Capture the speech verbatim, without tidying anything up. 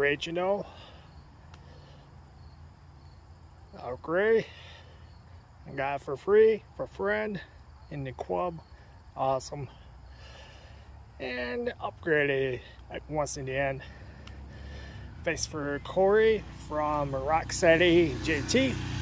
original. All gray. I got it for free for a friend in the club. Awesome. And upgraded like once in the end. Thanks for Corey from Rock City J T.